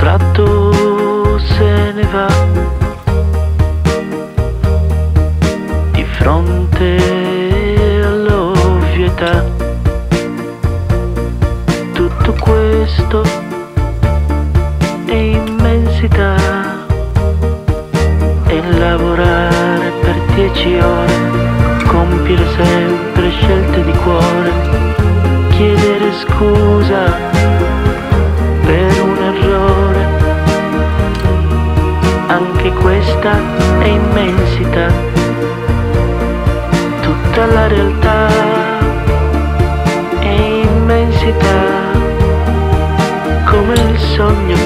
distratto se ne va di fronte all'ovvietà. Tutto questo è immensità, e lavorare per 10 ore, compiere sempre scelte di cuore, chiedere scusa per un errore. Anche questa è immensità, tutta la realtà è immensità, come il sogno